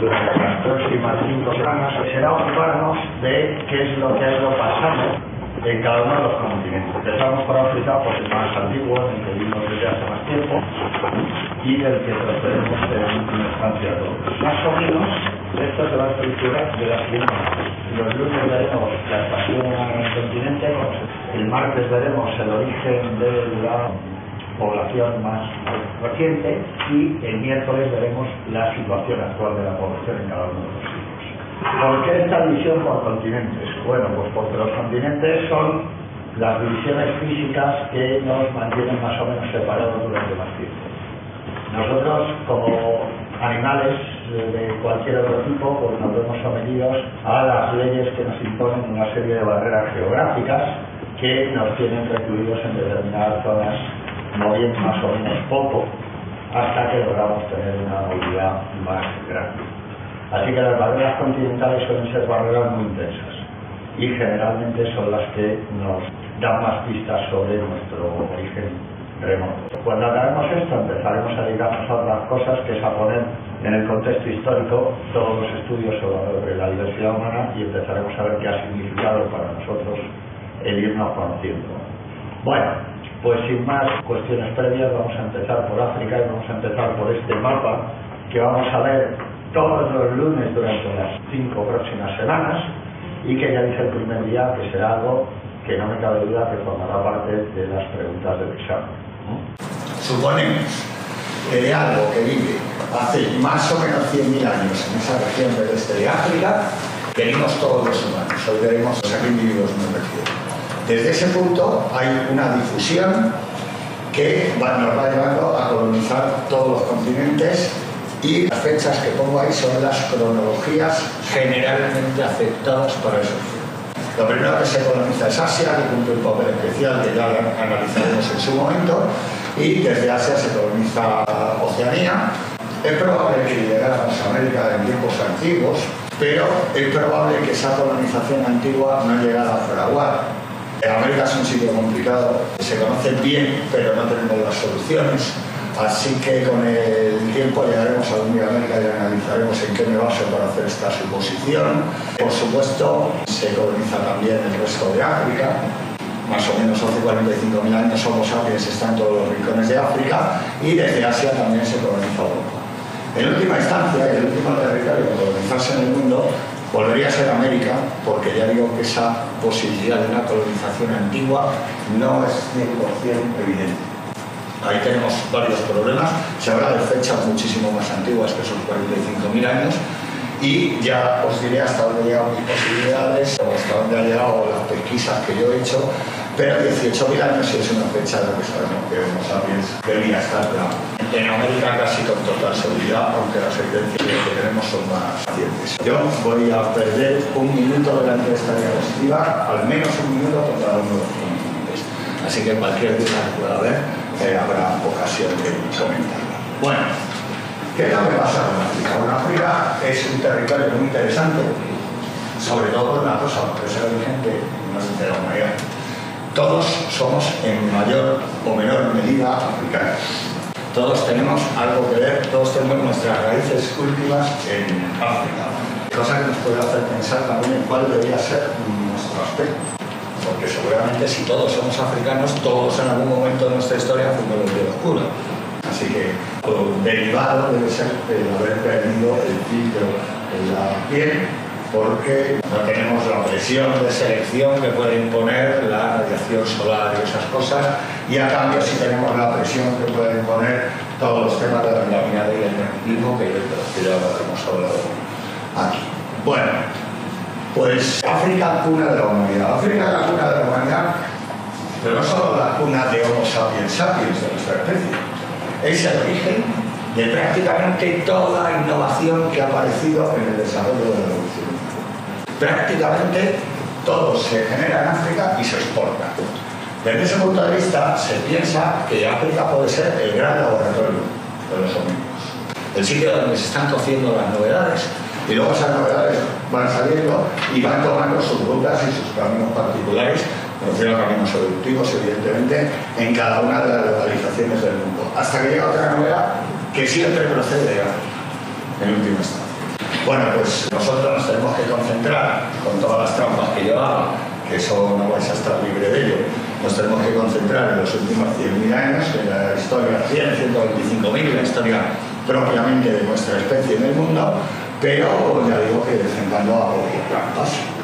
durante las próximas 5 semanas será ocuparnos de qué es lo que ha ido pasando en cada uno de los continentes. Empezamos por África, porque es más antiguo, en el que vivimos desde hace más tiempo, y del que procedemos en última instancia todos. Más o menos, esta es la estructura de la siguiente manera. Los lunes veremos la estación en el continente, el martes veremos el origen de la población más reciente y el miércoles veremos la situación actual de la población en cada uno de los sitios. ¿Por qué esta división por continentes? Bueno, pues porque los continentes son las divisiones físicas que nos mantienen más o menos separados durante más tiempo. Nosotros, como animales de cualquier otro tipo, pues nos vemos sometidos a las leyes que nos imponen una serie de barreras geográficas que nos tienen recluidos en determinadas zonas, moviendo más o menos poco, hasta que logramos tener una movilidad más grande. Así que las barreras continentales suelen ser barreras muy intensas y generalmente son las que nos dan más pistas sobre nuestro origen remoto. Cuando acabemos esto empezaremos a dedicarnos a otras cosas, que es a poner en el contexto histórico todos los estudios sobre la diversidad humana, y empezaremos a ver qué ha significado para nosotros el irnos conociendo. Bueno, pues sin más cuestiones previas, vamos a empezar por África y vamos a empezar por este mapa que vamos a ver todos los lunes durante las 5 próximas semanas, y que ya dice el primer día que será algo que no me cabe duda que formará parte de las preguntas del examen. Suponemos que de algo que vive hace más o menos 100.000 años en esa región del este de África, venimos todos los humanos. Hoy veremos a qué individuos me refiero. Desde ese punto hay una difusión que nos va llevando a colonizar todos los continentes, y las fechas que pongo ahí son las cronologías generalmente aceptadas para esos tiempos. Lo primero que se coloniza es Asia, que cumple un papel especial que ya analizaremos en su momento, y desde Asia se coloniza Oceanía. Es probable que llegáramos a América en tiempos antiguos, pero es probable que esa colonización antigua no llegara a fraguar. América es un sitio complicado, se conoce bien, pero no tenemos las soluciones. Así que con el tiempo llegaremos a algún día a América y analizaremos en qué me baso para hacer esta suposición. Por supuesto, se coloniza también el resto de África. Más o menos hace 45.000 años Homo sapiens está en todos los rincones de África, y desde Asia también se coloniza Europa. En última instancia, el último territorio que colonizarse en el mundo volvería a ser América, porque ya digo que esa posibilidad de una colonización antigua no es 100% evidente. Ahí tenemos varios problemas. Se habla de fechas muchísimo más antiguas que esos 45.000 años, y ya os diré hasta dónde llegan mis posibilidades o hasta dónde han llegado las pesquisas que yo he hecho, pero 18.000 años sí es una fecha de lo que sabemos que Homo sapiens debería estar en América casi con total seguridad, aunque las evidencias que tenemos son más recientes. Yo voy a perder un minuto delante de esta diapositiva, al menos un minuto con cada uno de los continentes. Así que cualquier duda que pueda haber, habrá ocasión de comentarla. Bueno, ¿qué es lo que pasa con África? Bueno, África es un territorio muy interesante, sobre todo por una cosa, porque es el origen de la humanidad. Todos somos en mayor o menor medida africanos. Todos tenemos algo que ver, todos tenemos nuestras raíces últimas en África. Cosa que nos puede hacer pensar también en cuál debería ser nuestro aspecto. Porque seguramente si todos somos africanos, todos en algún momento de nuestra historia fuimos los de oscuro. Así que derivado debe ser el haber perdido el filtro en la piel, porque no tenemos la presión de selección que puede imponer la radiación solar y esas cosas, y a cambio sí tenemos la presión que puede imponer todos los temas de la vitamina D y el magnetismo, que ya lo hemos hablado aquí. Bueno, pues África, cuna de la humanidad. África es la cuna de la humanidad, pero no solo la cuna de Homo sapiens sapiens, de nuestra especie. Es el origen de prácticamente toda innovación que ha aparecido en el desarrollo de la evolución humana. Prácticamente todo se genera en África y se exporta. Desde ese punto de vista, se piensa que África puede ser el gran laboratorio de los homínidos, el sitio donde se están cociendo las novedades. Y luego esas novedades van saliendo y van tomando sus rutas y sus caminos particulares, me refiero a caminos evolutivos, evidentemente, en cada una de las localizaciones del mundo. Hasta que llega otra novedad que siempre procede de África, en última instancia. Bueno, pues nosotros nos tenemos que concentrar con todas las trampas que yo hago, que eso no vais a estar libre de ello. Nos tenemos que concentrar en los últimos 100.000 años, en la historia 125.000, la historia propiamente de nuestra especie en el mundo, pero ya digo que de vez en cuando hago trampas.